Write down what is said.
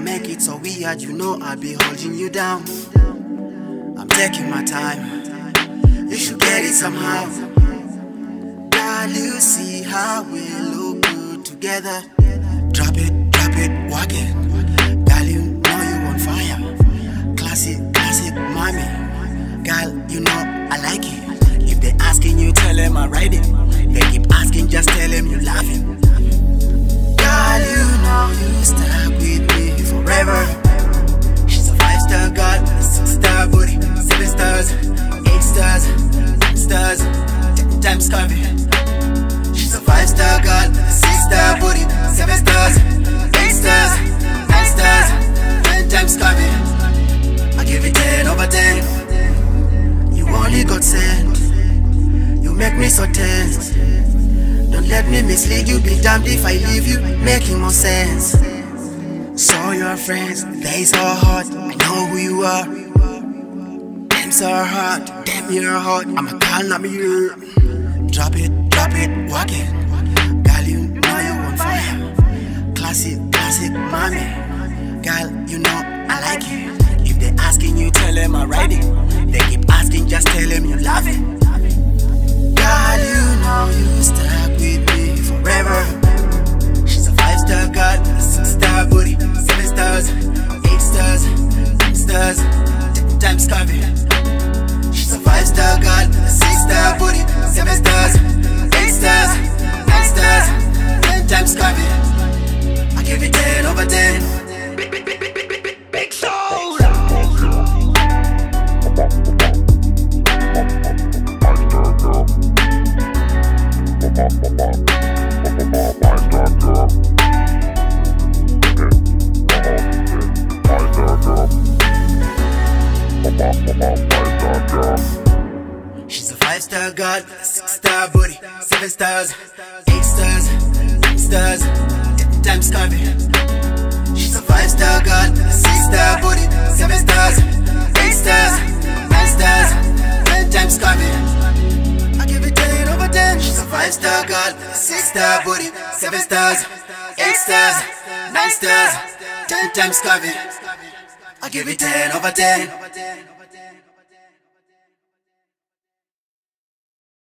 make it so weird, you know I'll be holding you down. I'm taking my time, you should get it somehow. Girl, you see how we look good together. Drop it, walk it. Girl, you know you on fire. Classic, mommy. Girl, you know I like it. If they asking you, tell them I ride it. They keep asking, just tell them you laughing. Girl, you know you stuck with me forever. She's a 5-star girl, 6-star booty, 7 stars, 8 stars, 9 stars, 10 times coffee. She's a 5-star girl, 6-star booty, 7 stars, 8 stars, 9 stars, 10 times coffee. I give it 10 over 10. You only got sent. You make me so tense. Don't let me mislead you. Be damned if I leave you, making more sense. So your friends, they so hot. I know who you are. Them so hot, damn you're hot. I'm a girl, not me. Drop it, walk it. Girl, you know you on fire. Classic, mommy. Girl, you know I like it. If they asking you, tell them I ride it. They keep asking, just tell them you love it. Girl, you know you stuck with me forever. She's a 5-star girl, 6-star booty, 7 stars, 8 stars, 9 stars, 10 times coffee. She's a 5-star girl, 6-star booty, 7 stars, 8 stars, 9 stars, 10 times coffee. I give it 10 over 10. Big soul. She's a 5-star girl, 6-star booty, 7 stars, 8 stars, 9 stars, 10 times coffee. She's a 5-star girl, 6-star booty, 7 stars, 8 stars, 9 stars, 10 times coffee. I give it 10 over 10. She's a 5-star girl, 6-star booty, 7 stars, 8 stars, 9 stars, 10 times coffee. I give it 10 over 10.